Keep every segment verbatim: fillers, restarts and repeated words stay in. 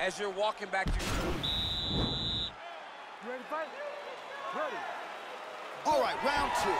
as you're walking back to your room. You ready to fight? Ready. All right, round two.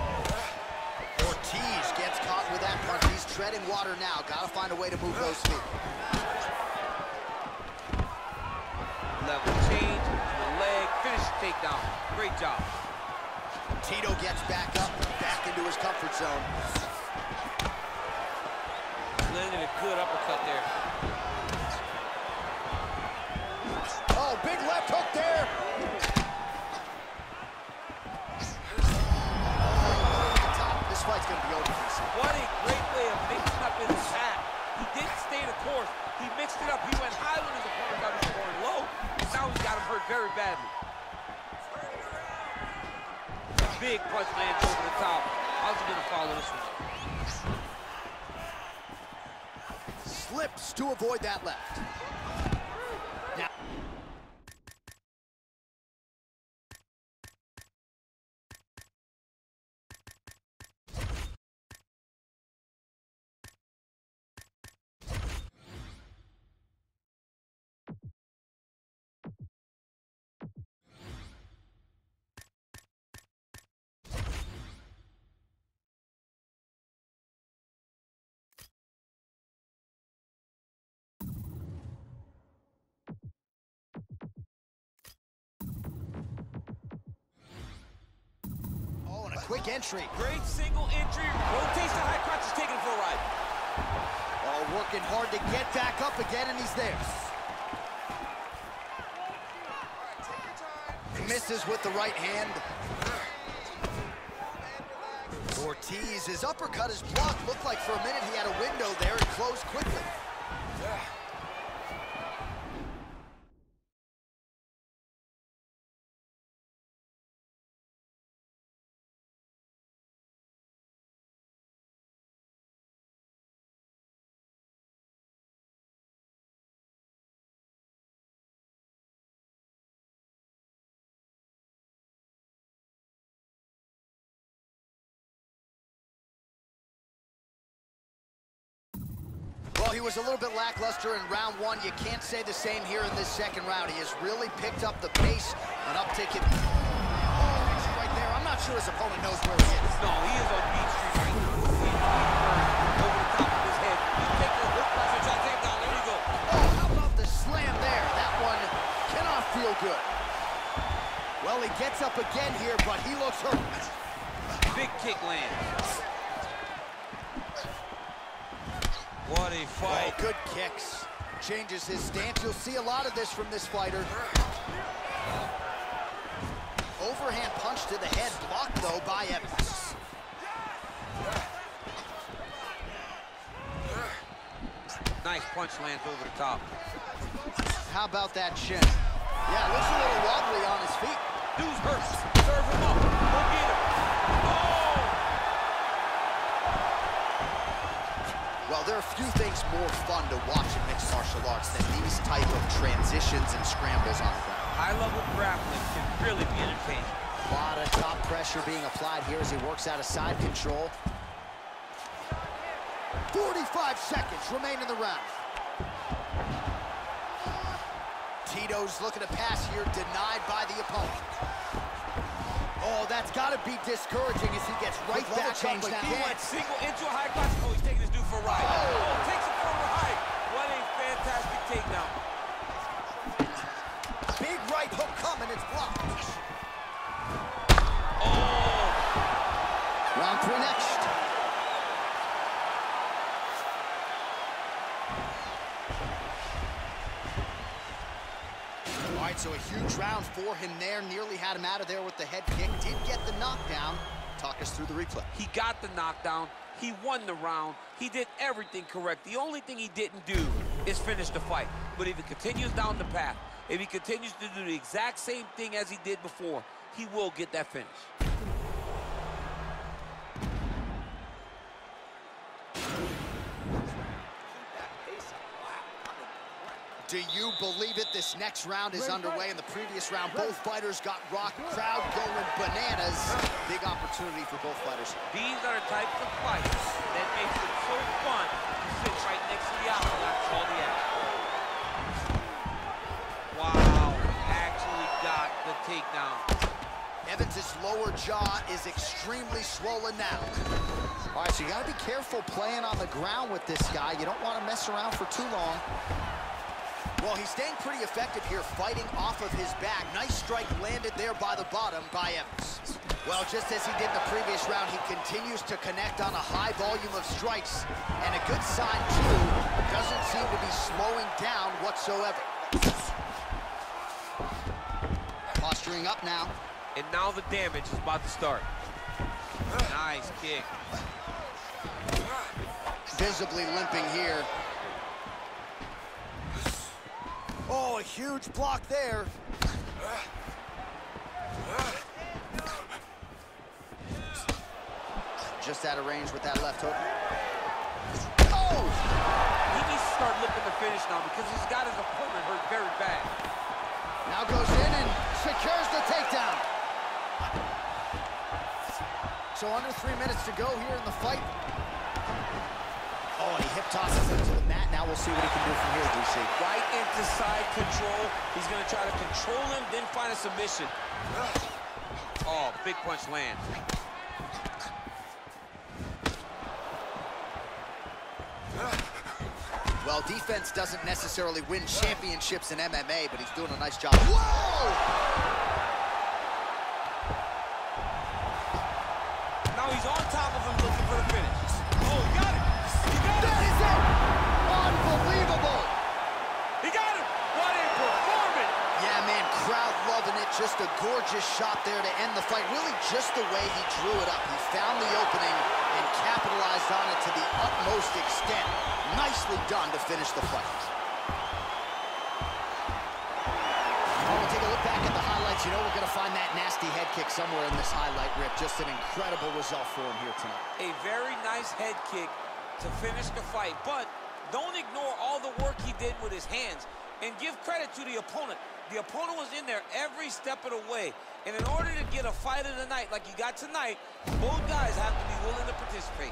Ortiz gets caught with that punch. He's treading water now. Gotta find a way to move those feet. Level change, the leg, finish the takedown. Great job. Tito gets back up, back into his comfort zone. Landed a good uppercut there. Oh, big left hook there. This fight's gonna be over. What a great way of mixing up his attack. He didn't stay the course. He mixed it up. He went high when his opponent got him scoring low. Now he's got him hurt very badly. Big punch lands over the top. How's he gonna follow this one? Slips to avoid that left. Now. Quick entry. Great single entry. Rotates the high crotch, is taking it for a ride. Oh, working hard to get back up again, and he's there. Misses with the right hand. Ortiz, his uppercut is blocked. Looked like for a minute he had a window there. It closed quickly. Well, he was a little bit lackluster in round one. You can't say the same here in this second round. He has really picked up the pace, an uptick in... Oh, right there. I'm not sure his opponent knows where he is. No, he is on Beach Street right now. He's over the top of his head. He's taking a hook press and shot takedown. There you go. Oh, how about the slam there? That one cannot feel good. Well, he gets up again here, but he looks hurt. Big kick lands. What a fight. Oh, good kicks. Changes his stance. You'll see a lot of this from this fighter. Overhand punch to the head, blocked, though, by Evans. Nice punch lands over the top. How about that shin? Yeah, looks a little wobbly on his feet. Dude's hurt. Serve him up. Go get him. Oh! Well, there are a few things more fun to watch in mixed martial arts than these type of transitions and scrambles on the ground. High-level grappling can really be entertaining. A lot of top pressure being applied here as he works out of side control. forty-five seconds remain in the round. Tito's looking to pass here, denied by the opponent. Oh, that's got to be discouraging as he gets right back up again. He went single into a high crotch. Oh, he's taking this dude for a ride. Oh, oh takes it for a ride. What a fantastic takedown. Big right hook coming, it's blocked. Oh. Round three next. All right, so a huge round for him there. Nearly had him out of there with the head kick. Did get the knockdown. Talk us through the replay. He got the knockdown. He won the round. He did everything correct. The only thing he didn't do is finish the fight. But if he continues down the path, if he continues to do the exact same thing as he did before, he will get that finish. Do you believe it? This next round is underway. In the previous round, both fighters got rocked. Crowd going bananas. Big opportunity for both fighters. These are the types of fights that makes it so fun to sit right next to the outside and call the action. takedown. Evans' lower jaw is extremely swollen now. All right, so you got to be careful playing on the ground with this guy. You don't want to mess around for too long. Well, he's staying pretty effective here, fighting off of his back. Nice strike landed there by the bottom by Evans. Well, just as he did in the previous round, he continues to connect on a high volume of strikes. And a good sign, too, doesn't seem to be slowing down whatsoever. Posturing up now. And now the damage is about to start. Nice kick. Visibly limping here. Oh, a huge block there. Just out of range with that left hook. Oh! He needs to start looking to finish now because he's got his opponent hurt very bad. Now goes in and secures the takedown. So under three minutes to go here in the fight. Oh, and he hip tosses him to the mat. Now we'll see what he can do from here, D C. Right into side control. He's going to try to control him, then find a submission. Oh, big punch lands. Well, defense doesn't necessarily win championships in M M A, but he's doing a nice job. Whoa! Now he's on top of him looking for the finish. Oh, he got it! He got That it! is it! Unbelievable! He got him! What a performance! Yeah, man, crowd loving it. Just a gorgeous shot there to end the fight. Really just the way he drew it up. He found the opening and capitalized on it to the utmost extent. Nicely done to finish the fight. Well, we'll take a look back at the highlights. You know we're going to find that nasty head kick somewhere in this highlight rip. Just an incredible result for him here tonight. A very nice head kick to finish the fight, but don't ignore all the work he did with his hands and give credit to the opponent. The opponent was in there every step of the way, and in order to get a fight of the night like you got tonight, both guys have to be willing to participate.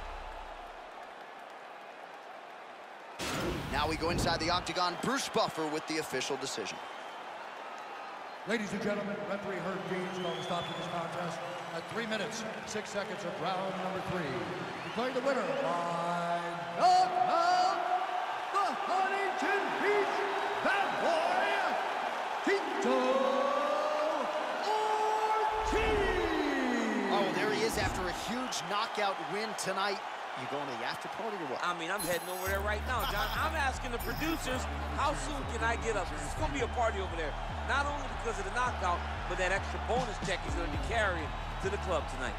Now we go inside the octagon. Bruce Buffer with the official decision. Ladies and gentlemen, referee Herb Dean's going to stop this contest at three minutes, six seconds of round number three. Declaring the winner by knockout, the Huntington Beach Bad Boy, Tito Ortiz! Oh, there he is after a huge knockout win tonight. You going to the after party or what? I mean, I'm heading over there right now, John. I'm asking the producers, how soon can I get up? It's going to be a party over there. Not only because of the knockout, but that extra bonus check he's going to be carrying to the club tonight.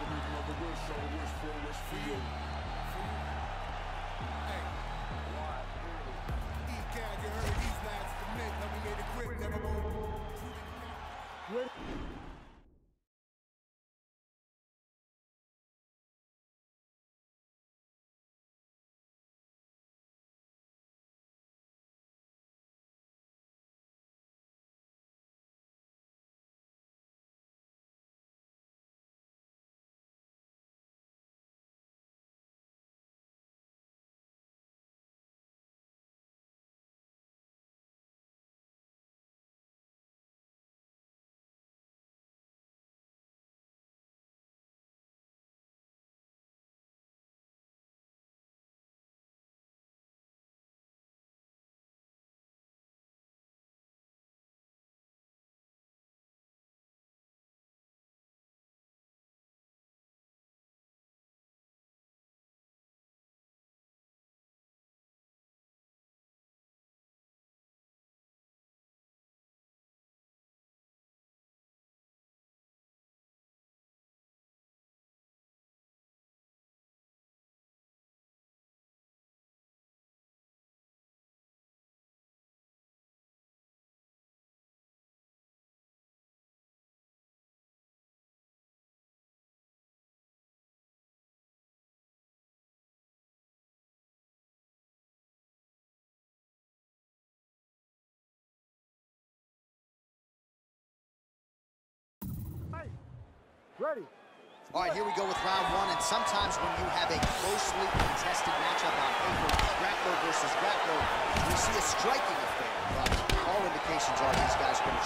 Ready. All right, here we go with round one, and sometimes when you have a closely contested matchup on paper, grappler versus grappler, we see a striking affair, but all indications are these guys are going to try to clinch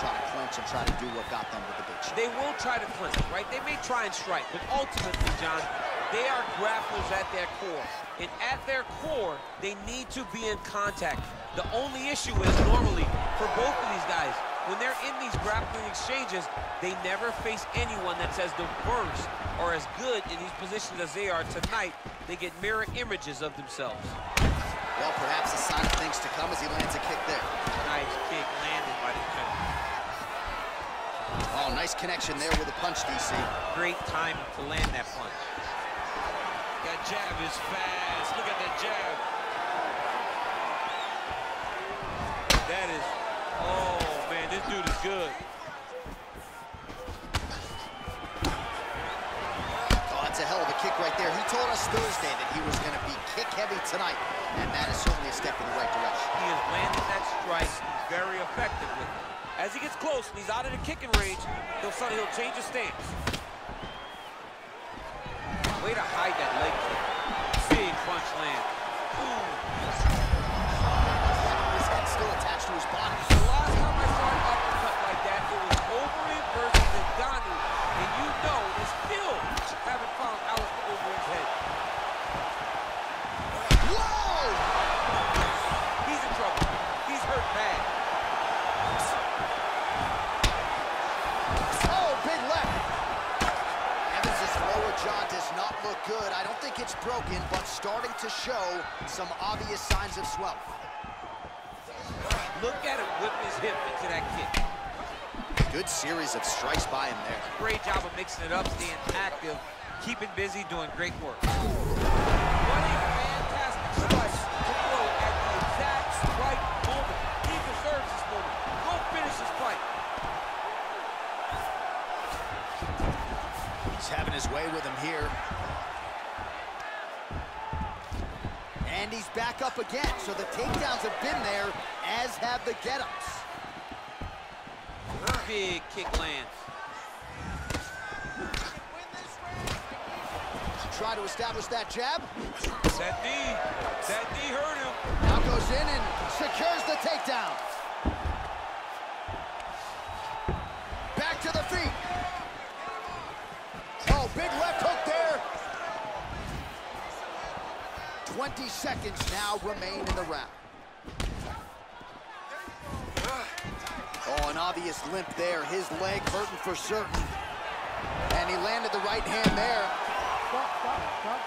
punch and try to do what got them to the big shot. They will try to clinch, right? They may try and strike, but ultimately, John, they are grapplers at their core. And at their core, they need to be in contact. The only issue is normally, for both of these guys, when they're in these grappling exchanges, they never face anyone that's as diverse or as good in these positions as they are tonight. They get mirror images of themselves. Well, perhaps a sign of things to come as he lands a kick there. Nice kick landed by the gentleman. Oh, nice connection there with a punch, D C. Great time to land that punch. That jab is fast. Look at that jab. That is, oh man, this dude is good. Oh, that's a hell of a kick right there. He told us Thursday that he was going to be kick heavy tonight, and that is certainly a step in the right direction. He has landed that strike. He's very effective with it. As he gets close and he's out of the kicking range, he'll suddenly he'll change his stance. Way to hide that leg kick. Big punch land. Ooh. His head still attached to his body. The last time I saw an uppercut like that, it was Overeem versus Ngannou. And you know they still haven't found Alistair Overeem's head. Whoa! He's in trouble. He's hurt bad. Oh, big left. Evans' lower jaw does not look good. I don't think it's broken, but starting to show some obvious signs of swelling. Look at him whip his hip into that kick. Good series of strikes by him there. Great job of mixing it up, staying active, keeping busy, doing great work. What a fantastic strike to throw at the exact right moment. He deserves this moment. Go finish this fight. He's having his way with him here. And he's back up again, so the takedowns have been there, as have the get-ups. Big kick lands. Try to establish that jab. That knee, that knee hurt him. Now goes in and secures the takedown. Back to the feet. Oh, big left hook there. twenty seconds now remain in the round. Oh, an obvious limp there. His leg hurting for certain. And he landed the right hand there. Stop, stop, stop.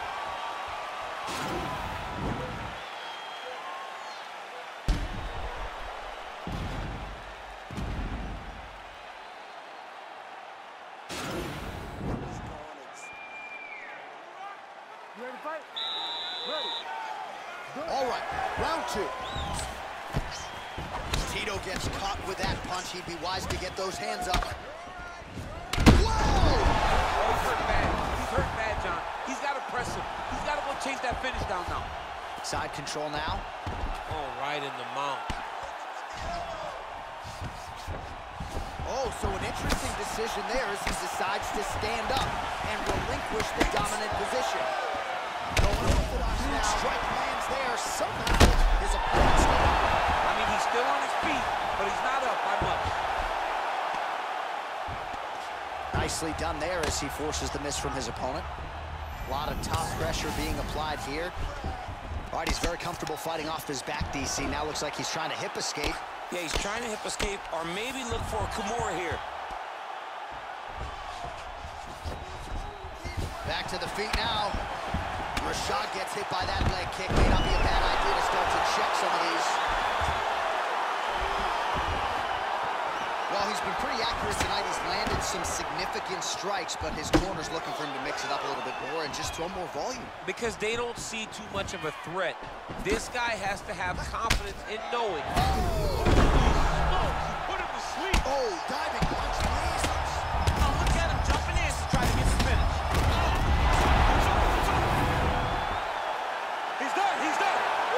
You ready to fight? Ready. All right, round two. Tito gets caught with that punch. He'd be wise to get those hands up. Whoa! Oh, he's hurt bad. He's hurt bad, John. He's got to press him. He's got to go chase that finish down now. Side control now. Oh, right in the mount. Oh, so an interesting decision there as he decides to stand up and relinquish the dominant position. Going orthodox now. Strike lands there. Somehow his opponent's still up. I mean, he's still on his feet, but he's not up by much. Nicely done there as he forces the miss from his opponent. A lot of top pressure being applied here. All right, he's very comfortable fighting off his back, D C. Now looks like he's trying to hip escape. Yeah, he's trying to hip escape or maybe look for a Kimura here. Back to the feet now. Rashad gets hit by that leg kick. May not be a bad idea to start to check some of these. Well, he's been pretty accurate tonight. He's landed some significant strikes, but his corner's looking for him to mix it up a little bit more and just throw more volume. Because they don't see too much of a threat. This guy has to have confidence in knowing. Put him to sleep. Oh, diving punch lands. Oh, look at him jumping in to try to get the finish. He's done, he's done.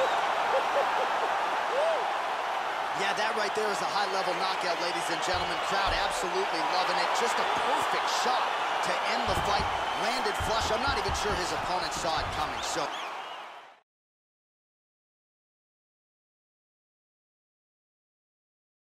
Yeah, that right there is a high-level knockout, ladies and gentlemen. Crowd absolutely loving it. Just a perfect shot to end the fight. Landed flush. I'm not even sure his opponent saw it coming. So